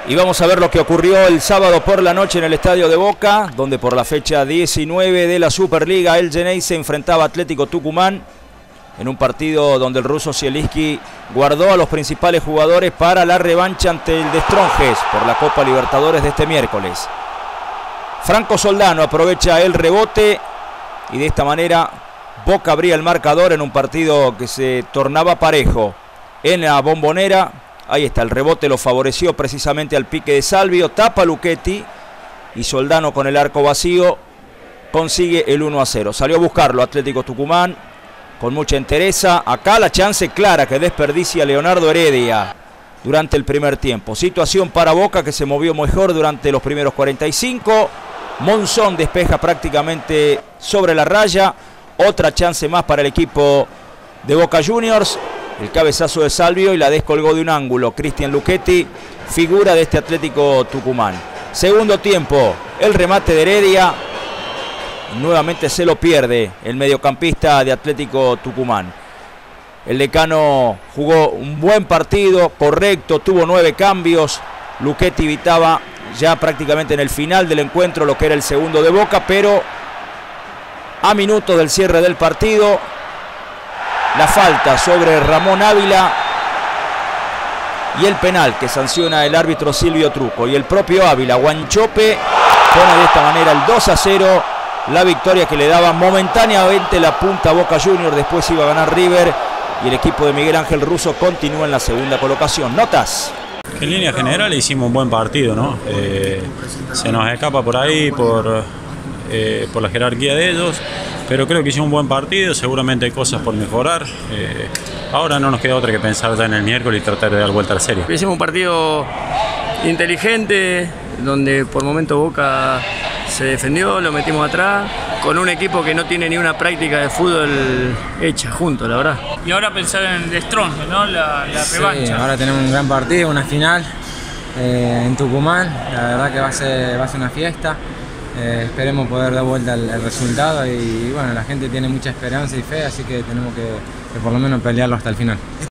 Y vamos a ver lo que ocurrió el sábado por la noche en el estadio de Boca, donde por la fecha 19 de la Superliga el Geneise se enfrentaba a Atlético Tucumán en un partido donde el ruso Zielinski guardó a los principales jugadores para la revancha ante el de Strongest por la Copa Libertadores de este miércoles. Franco Soldano aprovecha el rebote y de esta manera Boca abría el marcador en un partido que se tornaba parejo en la Bombonera. Ahí está, el rebote lo favoreció precisamente al pique de Salvio, tapa Luchetti y Soldano con el arco vacío consigue el 1-0. Salió a buscarlo Atlético Tucumán con mucha entereza. Acá la chance clara que desperdicia Leonardo Heredia durante el primer tiempo. Situación para Boca que se movió mejor durante los primeros 45. Monzón despeja prácticamente sobre la raya. Otra chance más para el equipo de Boca Juniors. El cabezazo de Salvio y la descolgó de un ángulo Cristian Luchetti, figura de este Atlético Tucumán. Segundo tiempo, el remate de Heredia. Nuevamente se lo pierde el mediocampista de Atlético Tucumán. El decano jugó un buen partido, correcto, tuvo 9 cambios. Luchetti evitaba ya prácticamente en el final del encuentro lo que era el segundo de Boca, pero a minutos del cierre del partido, la falta sobre Ramón Ávila y el penal que sanciona el árbitro Silvio Truco. Y el propio Ávila, Guanchope, pone de esta manera el 2-0, la victoria que le daba momentáneamente la punta a Boca Juniors. Después iba a ganar River y el equipo de Miguel Ángel Russo continúa en la segunda colocación. ¿Notas? En línea general hicimos un buen partido, ¿no? Se nos escapa por ahí, por la jerarquía de ellos, pero creo que hicimos un buen partido. Seguramente hay cosas por mejorar. Ahora no nos queda otra que pensar ya en el miércoles y tratar de dar vuelta a la serie. Hicimos un partido inteligente, donde por momento Boca se defendió, lo metimos atrás, con un equipo que no tiene ni una práctica de fútbol hecha juntos, la verdad. Y ahora pensar en el Strong, ¿no? La revancha. Sí, ahora tenemos un gran partido, una final en Tucumán. La verdad que va a ser una fiesta. Esperemos poder dar vuelta el resultado y bueno, la gente tiene mucha esperanza y fe, así que tenemos que por lo menos pelearlo hasta el final.